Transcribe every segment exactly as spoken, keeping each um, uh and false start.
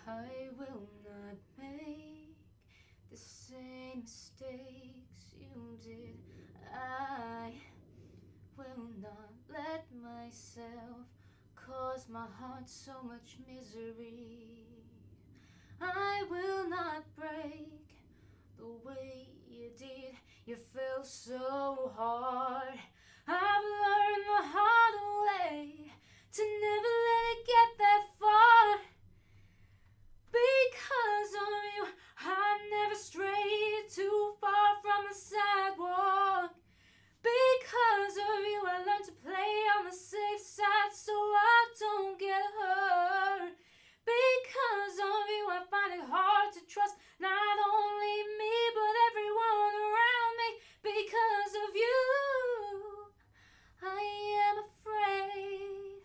I will not make the same mistakes you did. I will not let myself cause my heart so much misery. I will not break the way you did. You fell so hard. I've learned the hard way to never let it get that far. Because of you, I never strayed too far from the sidewalk. Because of you, I learned to play on the safe side so I don't get hurt. Because of you, I find it hard to trust not only me, but everyone around me. Because of you, I am afraid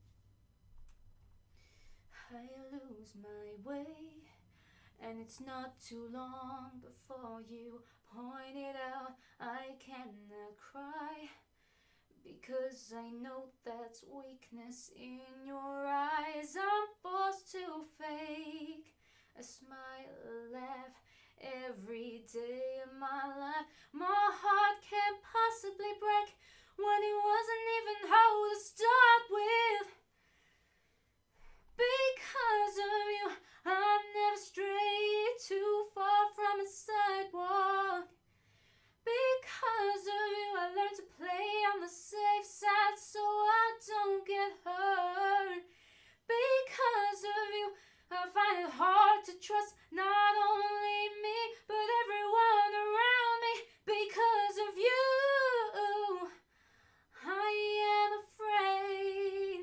I lose my way. And it's not too long before you point it out. I cannot cry because I know that's weakness in your eyes. I'm forced to fake a smile, a laugh every day of my life. My heart can't possibly break when it wasn't even how to start with. Because of you, I never strayed too far from a sidewalk. Because of you, I learned to play on the safe side so I don't get hurt. Because of you, I find it hard to trust not only me, but everyone around me. Because of you, I am afraid.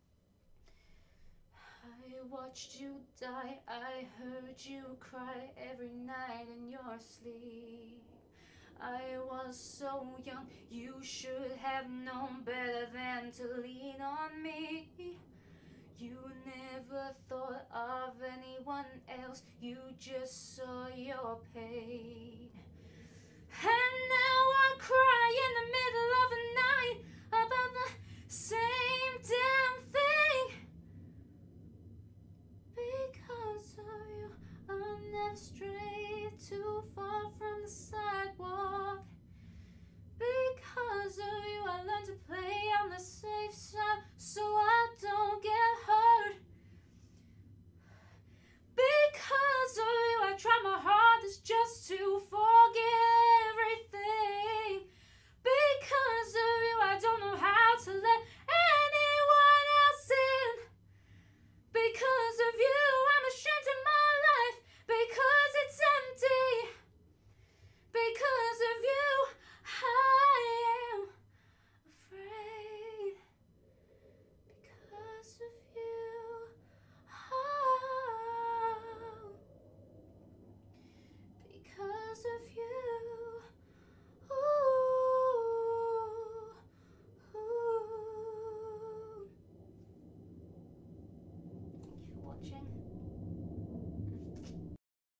I watched you die, I heard you cry every night in your sleep. I was so young, you should have known better than to lean on me. You never thought of anyone else, you just saw your pain. And now I cry in the middle of the